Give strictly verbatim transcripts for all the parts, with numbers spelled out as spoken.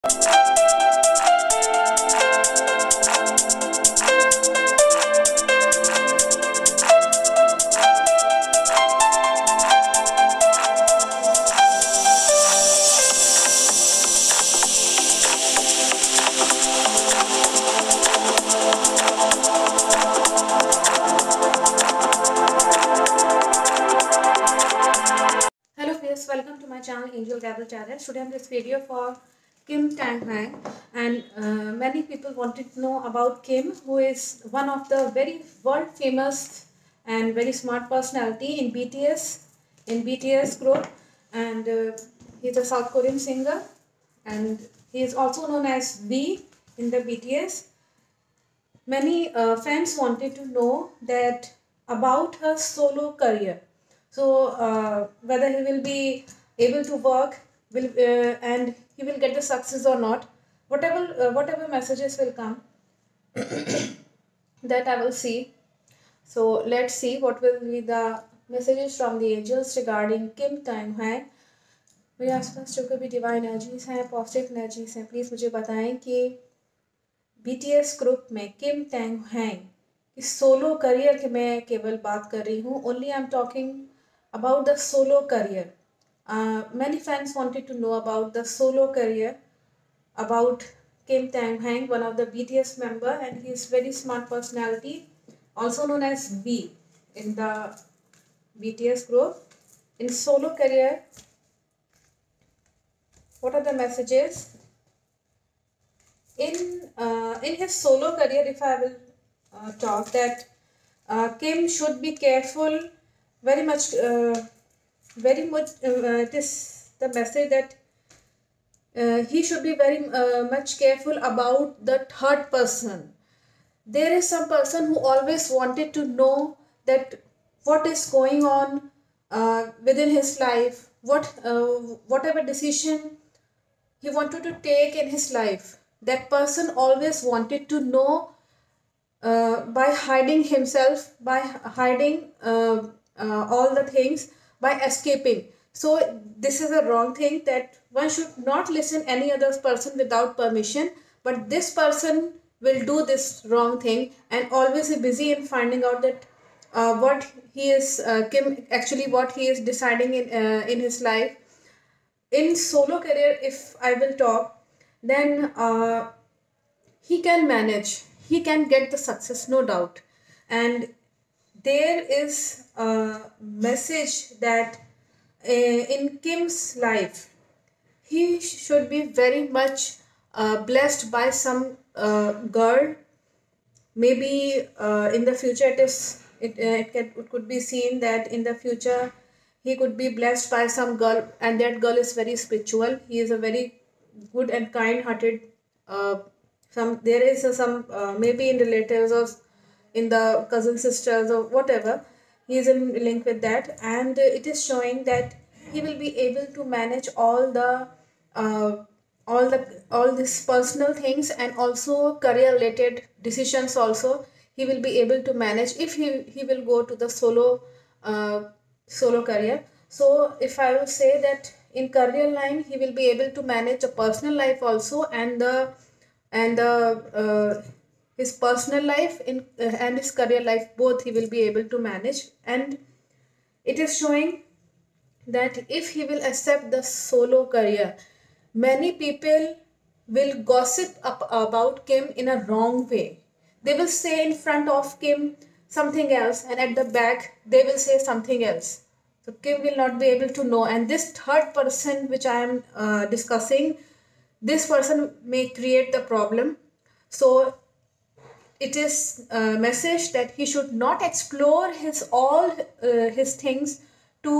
Welcome to my channel Angel Gabriel Tarot. Today I'm this video for Kim Tang Hwang, and uh, many people wanted to know about Kim, who is one of the very world famous and very smart personality in B T S in B T S group, and uh, he's a South Korean singer, and he is also known as V in the B T S. Many uh, fans wanted to know that about her solo career. So uh, whether he will be able to work will uh, and he will get the success or not, whatever uh, whatever messages will come, that I will see. So let's see what will be the messages from the angels regarding Kim Tang Hwang. मेरे आसपास जो भी divine energies हैं, positive energies हैं, please मुझे बताएं कि B T S group में किम टैंग हैंग की सोलो करियर की मैं केवल बात कर रही हूँ. Only I am talking about the solo career. Uh, many fans wanted to know about the solo career about Kim Tang Hwang, one of the B T S member, and he is very smart personality, also known as V in the B T S group. In solo career, what are the messages? In uh, in his solo career, if I will uh, talk that uh, Kim should be careful. Very much, uh, very much. Uh, it is the message that uh, he should be very uh, much careful about the third person. There is some person who always wanted to know that what is going on uh, within his life, what uh, whatever decision he wanted to take in his life. That person always wanted to know uh, by hiding himself, by hiding. Uh, Uh, all the things, by escaping. So this is a wrong thing, that one should not listen any other person without permission, but this person will do this wrong thing and always be busy in finding out that uh, what he is uh, Kim actually what he is deciding in uh, in his life. In solo career, if I will talk, then uh, he can manage, he can get the success, no doubt. And there is a message that uh, in Kim's life, he should be very much uh, blessed by some uh, girl. Maybe uh, in the future it is it, uh, it, can, it could be seen that in the future he could be blessed by some girl, and that girl is very spiritual. He is a very good and kind hearted uh, some there is a, some uh, maybe in relatives or in the cousin sisters or whatever, he is in link with that, and it is showing that he will be able to manage all the uh, all the all these personal things and also career related decisions also. He will be able to manage if he he will go to the solo uh, solo career. So if I will say that in career line, he will be able to manage a personal life also, and the and the uh, his personal life in uh, and his career life, both he will be able to manage. And it is showing that if he will accept the solo career, many people will gossip up about Kim in a wrong way. They will say in front of Kim something else, and at the back they will say something else. So Kim will not be able to know, and this third person which I am uh, discussing, this person may create the problem. So it is a message that he should not explore his all uh, his things to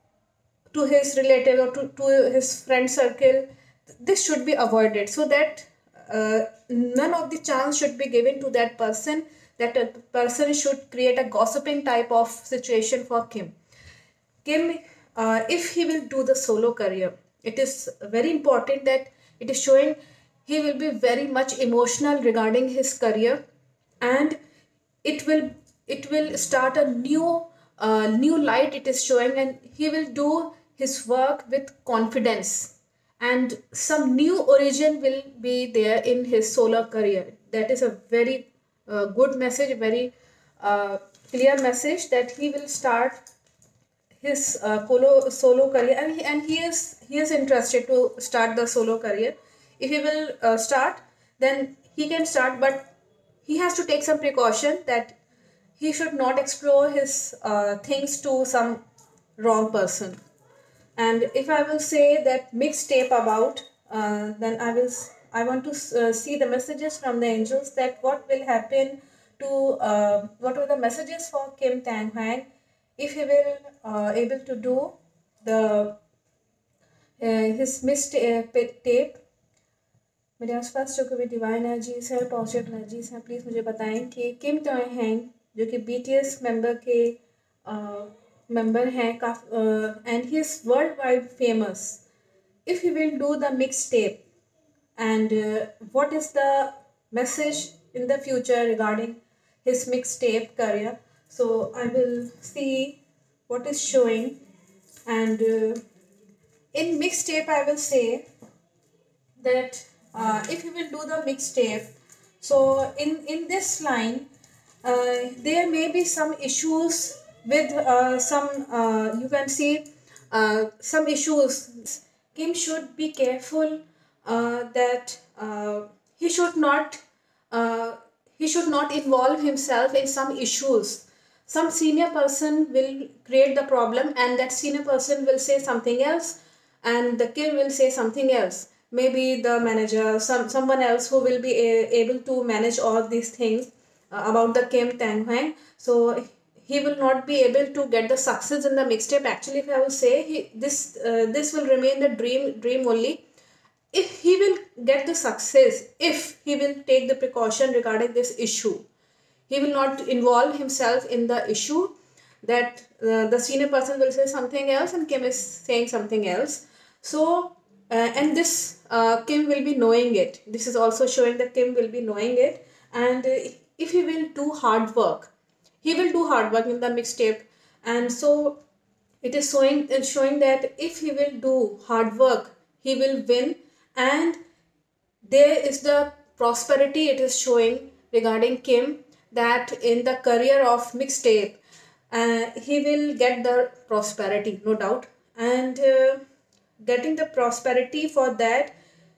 to his relative or to, to his friend circle. This should be avoided, so that uh, none of the chance should be given to that person, that a person should create a gossiping type of situation for Kim. Kim, uh, if he will do the solo career, it is very important that it is showing he will be very much emotional regarding his career, and it will it will start a new uh, new light, it is showing, and he will do his work with confidence, and some new origin will be there in his solo career. That is a very uh, good message, very uh, clear message that he will start his uh, solo solo career, and he, and he is he is interested to start the solo career. If he will uh, start, then he can start, but he has to take some precaution that he should not explore his uh, things to some wrong person. And if I will say that mixtape about, uh, then I will I want to uh, see the messages from the angels, that what will happen to uh, what are the messages for Kim Tang Hwang if he will uh, able to do the uh, his mixtape. मेरे आसपास जो कभी divine energies है, positive energies हैं, please मुझे बताएं कि Kim Taehyung जो कि बीटीएस मेंबर के मेंबर हैं, and he is world wide famous, if he will do the mix tape, and what is the message in the future regarding his mixtape career. So I will see what is showing, and uh, in mixtape I will say that uh, if you will do the mixtape, so in in this line uh, there may be some issues with uh, some uh, you can see uh, some issues. Kim should be careful uh, that uh, he should not uh, he should not involve himself in some issues. Some senior person will create the problem, and that senior person will say something else, and the Kim will say something else. Maybe the manager, some someone else who will be a, able to manage all these things uh, about the Kim Tang Hwang. So he will not be able to get the success in the mixtape. Actually, if I will say, he, this uh, this will remain the dream dream only. If he will get the success, if he will take the precaution regarding this issue, he will not involve himself in the issue, that uh, the senior person will say something else and Kim is saying something else. So uh, and this uh, Kim will be knowing it. This is also showing that Kim will be knowing it, and uh, if he will do hard work, he will do hard work in the mixtape. And so it is showing uh, showing that if he will do hard work, he will win, and there is the prosperity. It is showing regarding Kim that in the career of mixtape uh, he will get the prosperity, no doubt. And uh, getting the prosperity, for that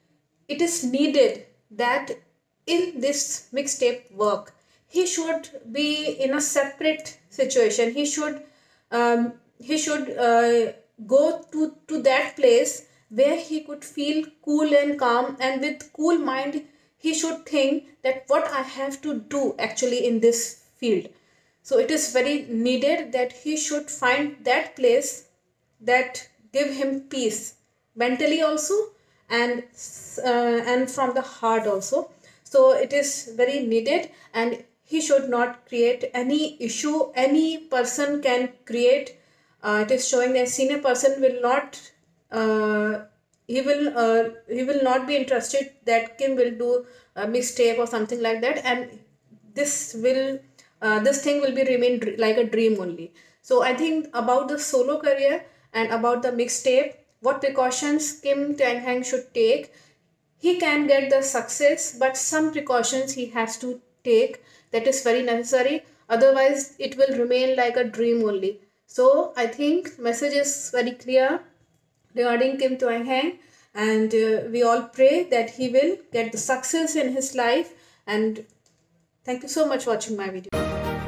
it is needed that in this mixtape work he should be in a separate situation. He should um, he should uh, go to to that place where he could feel cool and calm, and with cool mind he should think that what I have to do actually in this field. So it is very needed that he should find that place that give him peace mentally also, and uh, and from the heart also. So it is very needed, and he should not create any issue. Any person can create. Uh, it is showing that senior person will not uh, he will uh, he will not be interested that Kim will do a mixtape or something like that, and this will uh, this thing will be remain like a dream only. So I think about the solo career and about the mixtape, what precautions Kim Tang Hwang should take. He can get the success, but some precautions he has to take, that is very necessary. Otherwise it will remain like a dream only. So I think message is very clear regarding Kim Tang Hwang, and uh, we all pray that he will get the success in his life. And thank you so much for watching my video.